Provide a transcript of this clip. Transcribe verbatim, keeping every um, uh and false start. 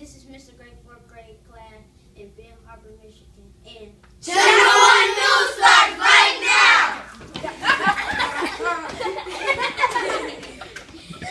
This is Mister Great fourth grade class in Ben Harbor, Michigan. And